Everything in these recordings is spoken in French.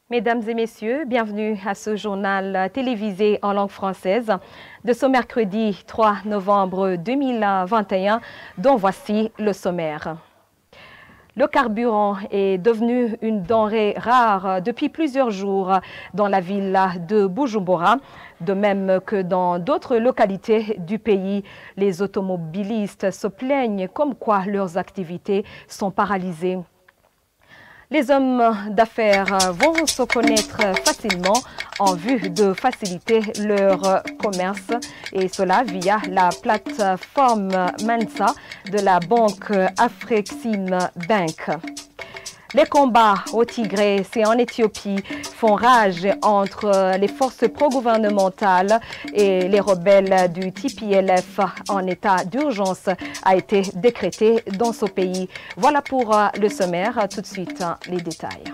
Mesdames et messieurs, bienvenue à ce journal télévisé en langue française de ce mercredi 3 novembre 2021, dont voici le sommaire. Le carburant est devenu une denrée rare depuis plusieurs jours dans la ville de Bujumbura, de même que dans d'autres localités du pays. Les automobilistes se plaignent comme quoi leurs activités sont paralysées. Les hommes d'affaires vont se connaître facilement en vue de faciliter leur commerce et cela via la plateforme Mensa de la banque Afrexim Bank. Les combats au Tigré et en Éthiopie font rage entre les forces pro-gouvernementales et les rebelles du TPLF en état d'urgence a été décrété dans ce pays. Voilà pour le sommaire. Tout de suite, les détails.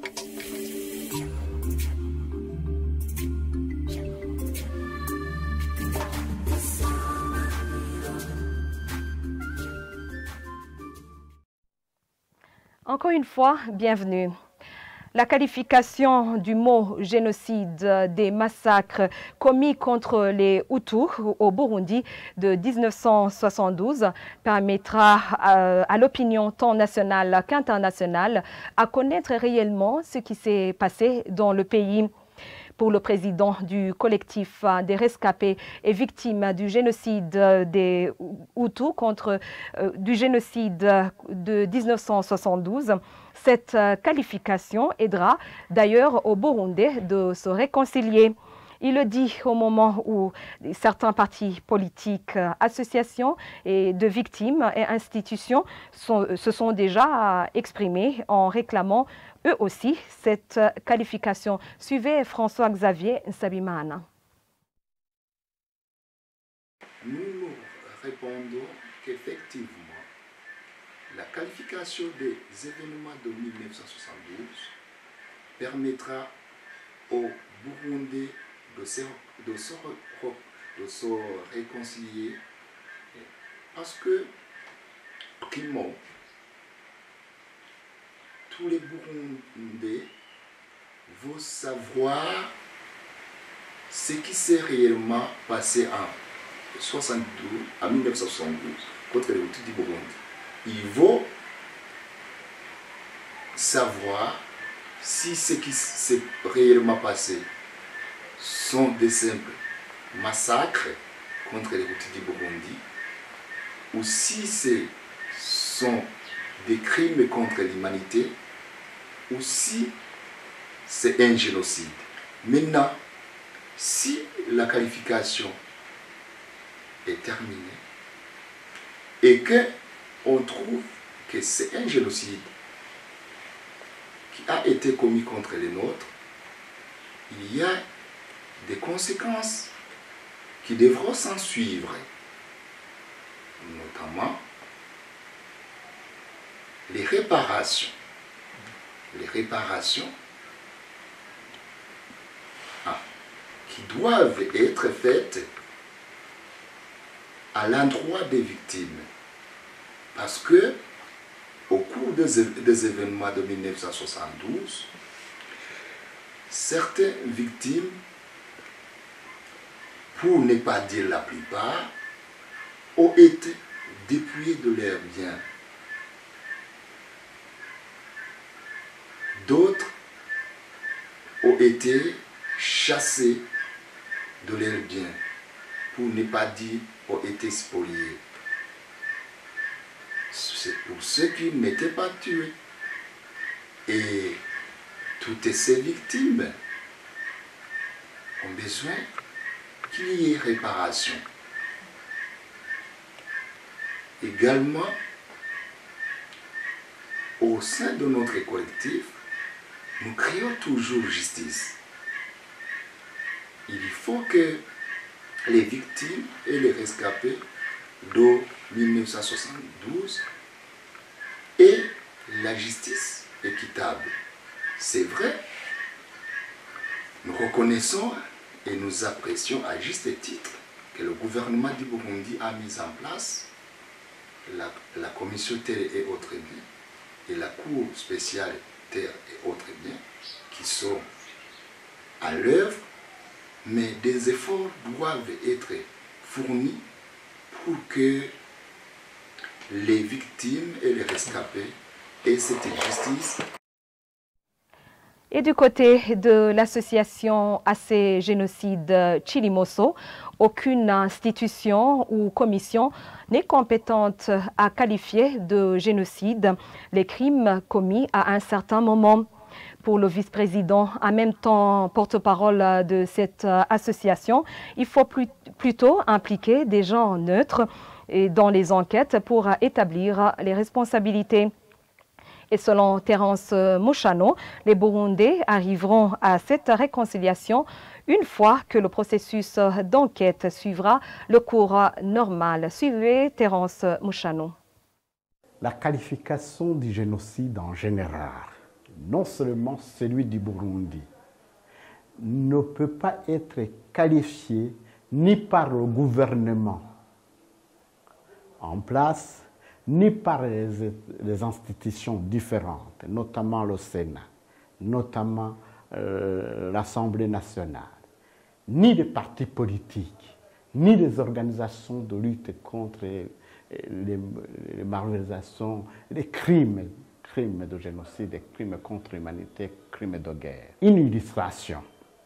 Encore une fois, bienvenue. La qualification du mot génocide des massacres commis contre les Hutus au Burundi de 1972 permettra à l'opinion tant nationale qu'internationale à connaître réellement ce qui s'est passé dans le pays. Pour le président du collectif des rescapés et victimes du génocide des Hutus du génocide de 1972, cette qualification aidera d'ailleurs aux Burundais de se réconcilier. Il le dit au moment où certains partis politiques, associations et de victimes et institutions se sont déjà exprimés en réclamant eux aussi cette qualification. Suivez François-Xavier Nsabimana. Nous répondons qu'effectivement, la qualification des événements de 1972 permettra aux Burundais de se réconcilier parce que, primo, tous les Burundais vont savoir ce qui s'est réellement passé en 1972 contre les Hutus du Burundi. Ils vont savoir si ce qui s'est réellement passé sont des simples massacres contre les Hutus du Burundi ou si ce sont des crimes contre l'humanité ou si c'est un génocide. Maintenant, si la qualification est terminée et qu'on trouve que c'est un génocide qui a été commis contre les nôtres, il y a des conséquences qui devront s'en suivre, notamment les réparations. Les réparations qui doivent être faites à l'endroit des victimes. Parce que, au cours des événements de 1972, certaines victimes, pour ne pas dire la plupart, ont été dépouillées de leurs biens. D'autres ont été chassés de leurs biens, pour ne pas dire ont été spoliés. C'est pour ceux qui n'étaient pas tués. Et toutes ces victimes ont besoin qu'il y ait réparation. Également, au sein de notre collectif, nous crions toujours justice. Il faut que les victimes et les rescapés de 1972 aient la justice équitable. C'est vrai, nous reconnaissons et nous apprécions à juste titre que le gouvernement du Burundi a mis en place la commission terre et autres biens et la cour spéciale terre et autres biens qui sont à l'œuvre, mais des efforts doivent être fournis pour que les victimes et les rescapés aient cette justice. Et du côté de l'association AC Génocide Chilimoso, aucune institution ou commission n'est compétente à qualifier de génocide les crimes commis à un certain moment. Pour le vice-président, en même temps porte-parole de cette association, il faut plutôt impliquer des gens neutres dans les enquêtes pour établir les responsabilités. Et selon Terence Mushano, les Burundais arriveront à cette réconciliation une fois que le processus d'enquête suivra le cours normal. Suivez Terence Mushano. La qualification du génocide en général, non seulement celui du Burundi, ne peut pas être qualifié ni par le gouvernement en place, ni par les institutions différentes, notamment le Sénat, notamment l'Assemblée nationale, ni les partis politiques, ni les organisations de lutte contre les malversations, les crimes de génocide, des crimes contre l'humanité, crimes de guerre. Une illustration.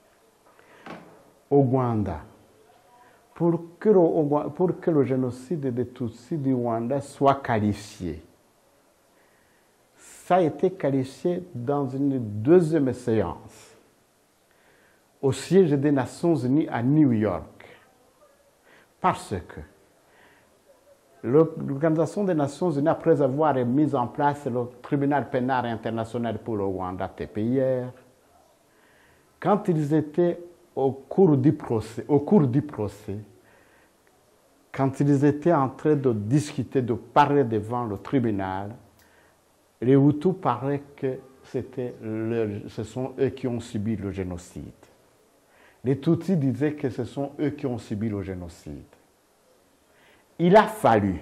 Au Rwanda, pour que le génocide des Tutsis du Rwanda soit qualifié, ça a été qualifié dans une deuxième séance au siège des Nations Unies à New York, parce que l'Organisation des Nations Unies, après avoir mis en place le tribunal pénal international pour le Rwanda, TPIR, quand ils étaient au cours du procès, quand ils étaient en train de discuter, de parler devant le tribunal, les Hutus parlaient que ce sont eux qui ont subi le génocide. Les Tutsis disaient que ce sont eux qui ont subi le génocide. Il a fallu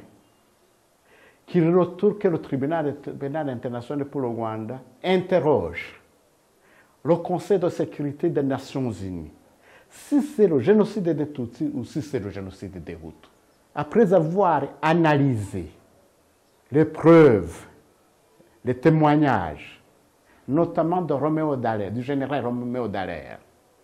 que le tribunal pénal international pour le Rwanda interroge le Conseil de sécurité des Nations Unies si c'est le génocide des Tutsis ou si c'est le génocide des Hutus. Après avoir analysé les preuves, les témoignages, notamment du général Roméo Dallaire,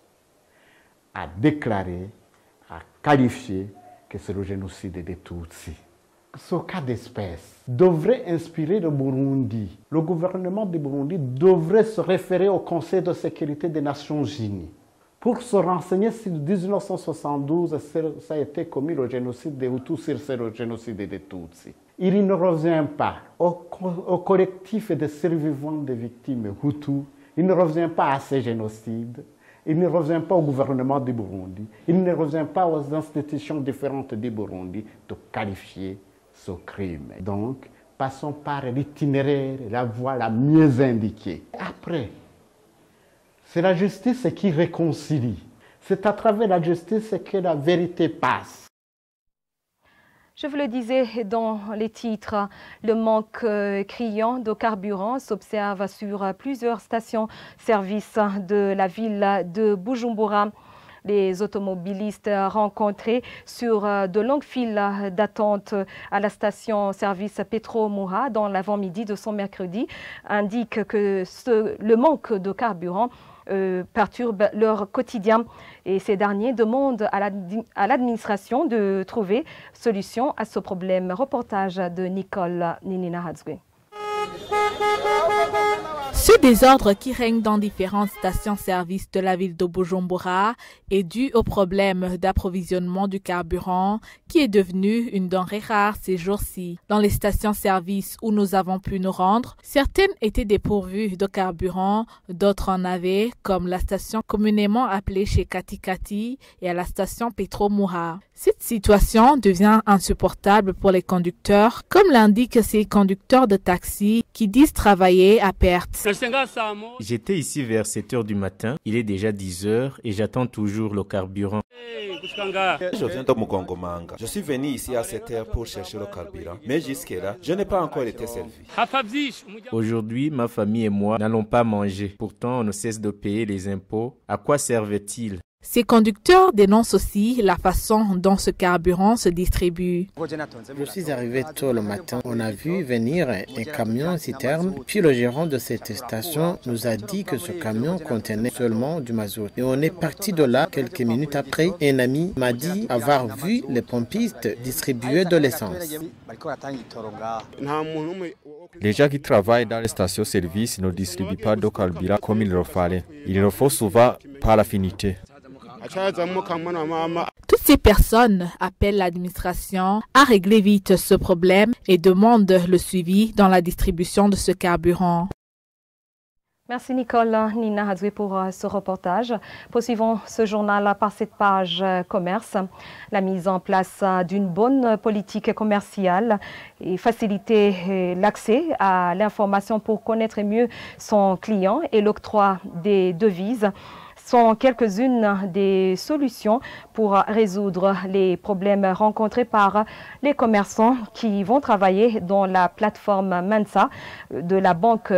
a déclaré, a qualifié que c'est le génocide des Tutsis. Ce cas d'espèce devrait inspirer le Burundi. Le gouvernement du Burundi devrait se référer au Conseil de sécurité des Nations Unies pour se renseigner si en 1972 ça a été commis le génocide des Hutus, si c'est le génocide des Tutsis. Il ne revient pas au collectif des survivants des victimes Hutus, il ne revient pas à ces génocides, il ne revient pas au gouvernement du Burundi, il ne revient pas aux institutions différentes du Burundi de qualifier ce crime. Donc, passons par l'itinéraire, la voie la mieux indiquée. Après, c'est la justice qui réconcilie. C'est à travers la justice que la vérité passe. Je vous le disais dans les titres, le manque criant de carburant s'observe sur plusieurs stations-service de la ville de Bujumbura. Les automobilistes rencontrés sur de longues files d'attente à la station-service Petro Muha dans l'avant-midi de ce mercredi indiquent que le manque de carburant perturbe leur quotidien et ces derniers demandent à l'administration de trouver solution à ce problème. Reportage de Nicole Ninina-Hadzwe. Ce désordre qui règne dans différentes stations-service de la ville de Bujumbura est dû au problème d'approvisionnement du carburant qui est devenu une denrée rare ces jours-ci. Dans les stations-service où nous avons pu nous rendre, certaines étaient dépourvues de carburant, d'autres en avaient, comme la station communément appelée chez Katikati et à la station Petro Muha. Cette situation devient insupportable pour les conducteurs, comme l'indiquent ces conducteurs de taxi aussi qui disent travailler à perte. J'étais ici vers 7 h du matin, il est déjà 10 h et j'attends toujours le carburant. Je viens de Mukongomanga. Je suis venu ici à 7 h pour chercher le carburant, mais jusque-là, je n'ai pas encore été servi. Aujourd'hui, ma famille et moi n'allons pas manger. Pourtant, on ne cesse de payer les impôts. À quoi servait-il? Ces conducteurs dénoncent aussi la façon dont ce carburant se distribue. Je suis arrivé tôt le matin. On a vu venir un camion citerne. Puis le gérant de cette station nous a dit que ce camion contenait seulement du mazout. Et on est parti de là quelques minutes après. Un ami m'a dit avoir vu les pompistes distribuer de l'essence. Les gens qui travaillent dans les stations-service ne distribuent pas de carburant comme il le fallait. Il le faut souvent par l'affinité. Toutes ces personnes appellent l'administration à régler vite ce problème et demandent le suivi dans la distribution de ce carburant. Merci Nicole Nina Hadoué pour ce reportage. Poursuivons ce journal par cette page commerce. La mise en place d'une bonne politique commerciale et faciliter l'accès à l'information pour connaître mieux son client et l'octroi des devises sont quelques-unes des solutions pour résoudre les problèmes rencontrés par les commerçants qui vont travailler dans la plateforme Mansa de la banque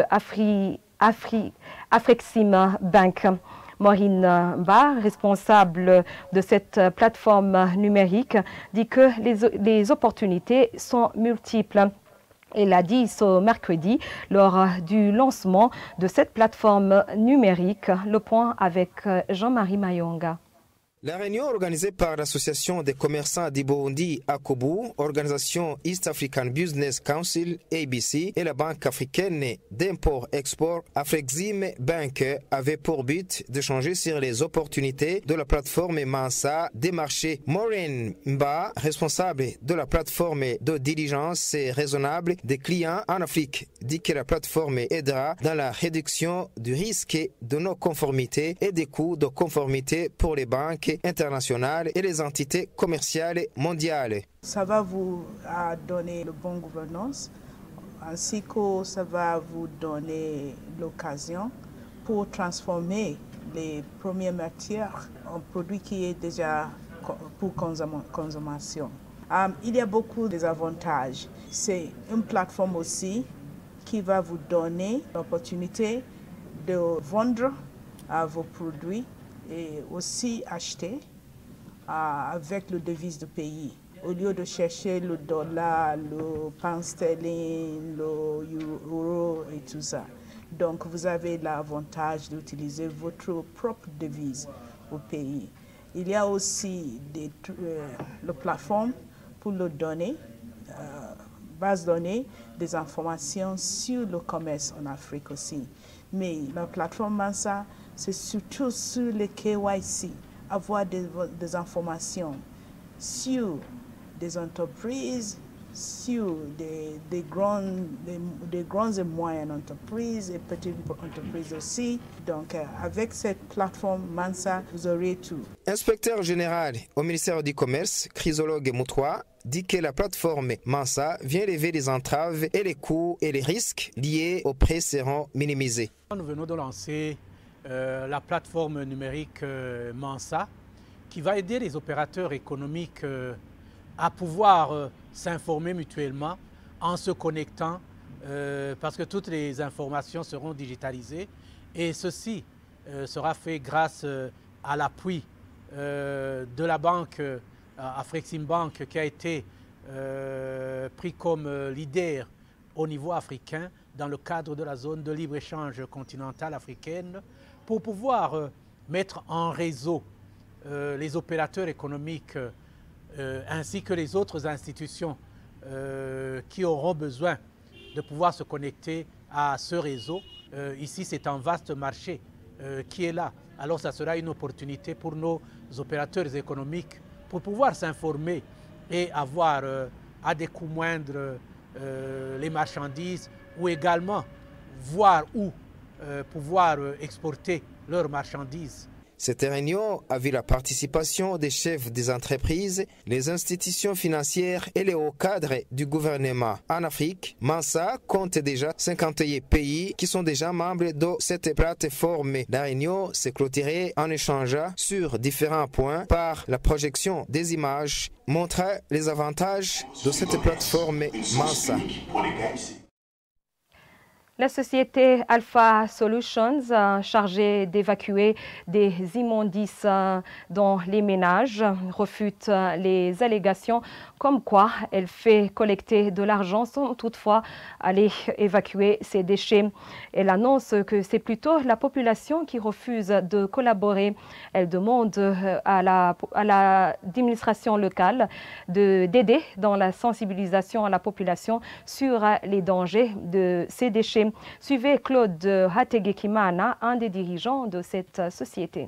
Afrexim Bank. Maureen Ba, responsable de cette plateforme numérique, dit que les opportunités sont multiples. Elle a dit ce mercredi lors du lancement de cette plateforme numérique. Le point avec Jean-Marie Mayonga. La réunion organisée par l'Association des commerçants du Burundi, ACOBU, organisation East African Business Council, ABC, et la Banque africaine d'import-export, Afrexim Bank, avait pour but d'échanger sur les opportunités de la plateforme Mansa des marchés. Maureen Mba, responsable de la plateforme de diligence raisonnable des clients en Afrique, dit que la plateforme aidera dans la réduction du risque de non-conformité et des coûts de conformité pour les banques internationales et les entités commerciales mondiales. Ça va vous donner une bonne gouvernance, ainsi que ça va vous donner l'occasion pour transformer les premières matières en produits qui est déjà pour consommation. Il y a beaucoup d'avantages. C'est une plateforme aussi qui va vous donner l'opportunité de vendre vos produits et aussi acheter avec le devise du pays. Au lieu de chercher le dollar, le pound sterling, l'euro et tout ça. Donc vous avez l'avantage d'utiliser votre propre devise au pays. Il y a aussi la plateforme pour le donner, base données, des informations sur le commerce en Afrique aussi. Mais la plateforme Mansa, c'est surtout sur les KYC, avoir des informations sur des entreprises, sur des grandes et moyennes entreprises et petites entreprises aussi. Donc avec cette plateforme Mansa, vous aurez tout. Inspecteur général au ministère du Commerce, Chrysologue Moutoua, dit que la plateforme Mansa vient lever les entraves et les coûts et les risques liés aux prêts seront minimisés. Nous venons de lancer la plateforme numérique Mansa qui va aider les opérateurs économiques à pouvoir s'informer mutuellement en se connectant parce que toutes les informations seront digitalisées et ceci sera fait grâce à l'appui de la banque Afrexim Bank qui a été pris comme leader au niveau africain dans le cadre de la zone de libre-échange continentale africaine pour pouvoir mettre en réseau les opérateurs économiques ainsi que les autres institutions qui auront besoin de pouvoir se connecter à ce réseau. Ici, c'est un vaste marché qui est là. Alors, ça sera une opportunité pour nos opérateurs économiques pour pouvoir s'informer et avoir à des coûts moindres les marchandises ou également voir où pouvoir exporter leurs marchandises. Cette réunion a vu la participation des chefs des entreprises, les institutions financières et les hauts cadres du gouvernement. En Afrique, Mansa compte déjà 51 pays qui sont déjà membres de cette plateforme. La réunion s'est clôturée en échangeant sur différents points par la projection des images montrant les avantages de cette plateforme Mansa. La société Alpha Solutions, chargée d'évacuer des immondices dans les ménages, refute les allégations comme quoi elle fait collecter de l'argent sans toutefois aller évacuer ces déchets. Elle annonce que c'est plutôt la population qui refuse de collaborer. Elle demande à l'administration locale d'aider dans la sensibilisation à la population sur les dangers de ces déchets. Suivez Claude Hategekimana, un des dirigeants de cette société.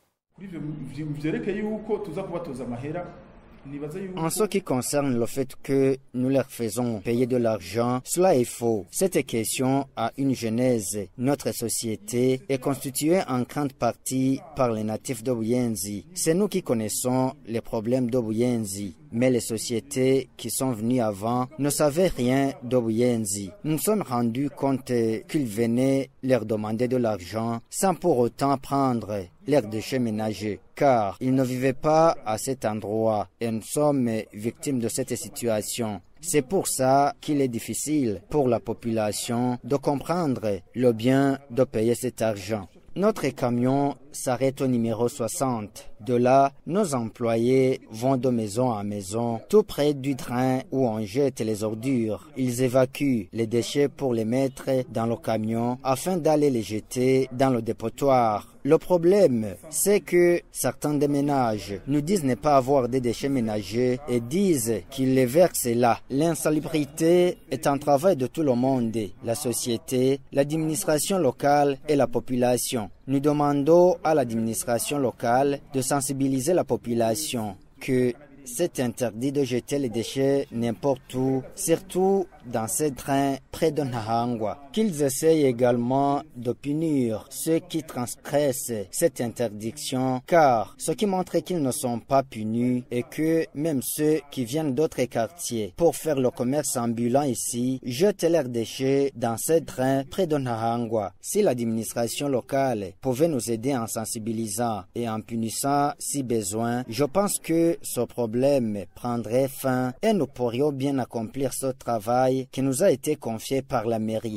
En ce qui concerne le fait que nous leur faisons payer de l'argent, cela est faux. Cette question a une genèse. Notre société est constituée en grande partie par les natifs d'Obuyenzi. C'est nous qui connaissons les problèmes d'Obuyenzi. Mais les sociétés qui sont venues avant ne savaient rien d'Obuyenzi. Nous nous sommes rendus compte qu'ils venaient leur demander de l'argent sans pour autant prendre leurs déchets ménagers, car ils ne vivaient pas à cet endroit et nous sommes victimes de cette situation. C'est pour ça qu'il est difficile pour la population de comprendre le bien de payer cet argent. Notre camion s'arrête au numéro 60. De là, nos employés vont de maison en maison, tout près du drain où on jette les ordures. Ils évacuent les déchets pour les mettre dans le camion afin d'aller les jeter dans le dépotoir. Le problème, c'est que certains des ménages nous disent ne pas avoir des déchets ménagers et disent qu'ils les versent là. L'insalubrité est un travail de tout le monde, la société, l'administration locale et la population. Nous demandons à l'administration locale de sensibiliser la population que c'est interdit de jeter les déchets n'importe où, surtout dans ces drains près de Nahangwa. Qu'ils essayent également de punir ceux qui transgressent cette interdiction, car ce qui montre qu'ils ne sont pas punis est que même ceux qui viennent d'autres quartiers pour faire le commerce ambulant ici jettent leurs déchets dans ces drains près de Nahangwa. Si l'administration locale pouvait nous aider en sensibilisant et en punissant si besoin, je pense que ce problème prendrait fin et nous pourrions bien accomplir ce travail qui nous a été confié par la mairie.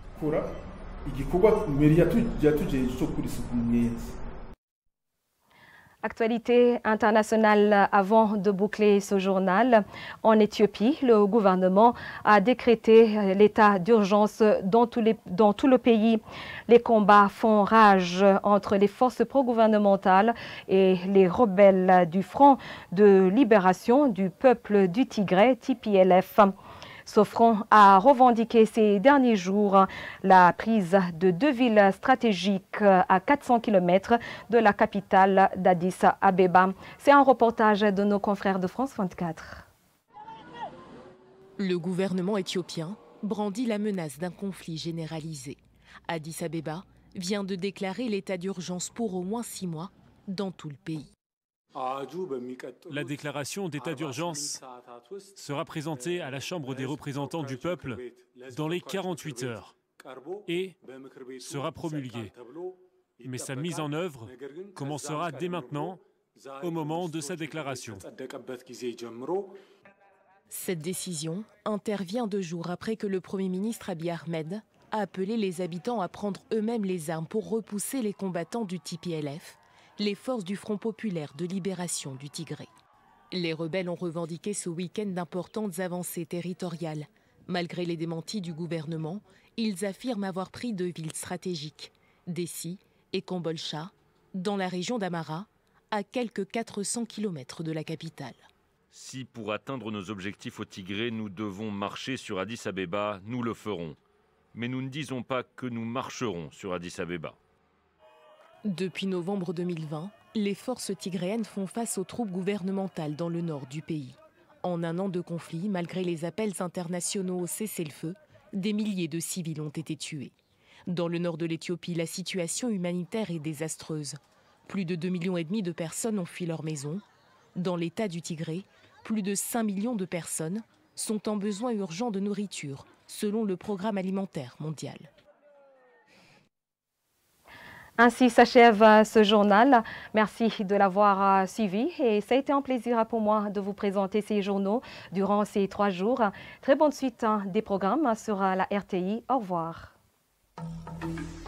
Actualité internationale avant de boucler ce journal. En Éthiopie, le gouvernement a décrété l'état d'urgence dans tout le pays. Les combats font rage entre les forces pro-gouvernementales et les rebelles du Front de libération du peuple du Tigré, TPLF. Ce front a revendiqué ces derniers jours la prise de 2 villes stratégiques à 400 km de la capitale d'Addis Abeba. C'est un reportage de nos confrères de France 24. Le gouvernement éthiopien brandit la menace d'un conflit généralisé. Addis Abeba vient de déclarer l'état d'urgence pour au moins 6 mois dans tout le pays. La déclaration d'état d'urgence sera présentée à la Chambre des représentants du peuple dans les 48 heures et sera promulguée. Mais sa mise en œuvre commencera dès maintenant, au moment de sa déclaration. Cette décision intervient 2 jours après que le Premier ministre Abiy Ahmed a appelé les habitants à prendre eux-mêmes les armes pour repousser les combattants du TPLF, les forces du Front populaire de libération du Tigré. Les rebelles ont revendiqué ce week-end d'importantes avancées territoriales. Malgré les démentis du gouvernement, ils affirment avoir pris 2 villes stratégiques, Dessi et Kombolcha, dans la région d'Amara, à quelques 400 km de la capitale. Si pour atteindre nos objectifs au Tigré, nous devons marcher sur Addis Abeba, nous le ferons. Mais nous ne disons pas que nous marcherons sur Addis Abeba. Depuis novembre 2020, les forces tigréennes font face aux troupes gouvernementales dans le nord du pays. En 1 an de conflit, malgré les appels internationaux au cessez-le-feu, des milliers de civils ont été tués. Dans le nord de l'Éthiopie, la situation humanitaire est désastreuse. Plus de 2,5 millions de personnes ont fui leur maison. Dans l'État du Tigré, plus de 5 millions de personnes sont en besoin urgent de nourriture, selon le Programme alimentaire mondial. Ainsi s'achève ce journal. Merci de l'avoir suivi et ça a été un plaisir pour moi de vous présenter ces journaux durant ces 3 jours. Très bonne suite des programmes sur la RTI. Au revoir.